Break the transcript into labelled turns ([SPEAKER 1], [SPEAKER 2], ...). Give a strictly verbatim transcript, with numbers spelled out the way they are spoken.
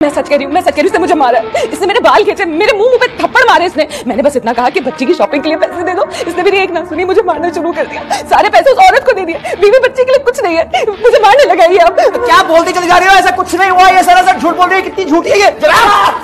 [SPEAKER 1] मैं सच कह रही हूँ, मैं सच कह रही हूँ, इसने मुझे मारा है, इसने मेरे बाल खींचे, मेरे मुंह पे थप्पड़ मारे इसने। मैंने बस इतना कहा कि बच्ची की शॉपिंग के लिए पैसे दे दो, इसने मेरी एक ना सुनी, मुझे मारना शुरू कर दिया। सारे पैसे उस औरत को दे दिए, बीवी बच्ची के लिए कुछ नहीं है, मुझे मारने लगा ये। अब
[SPEAKER 2] क्या बोलते चले जा रहे हो? ऐसा कुछ नहीं हुआ, ये सरासर झूठ बोल रही है। कितनी झूठी है ये।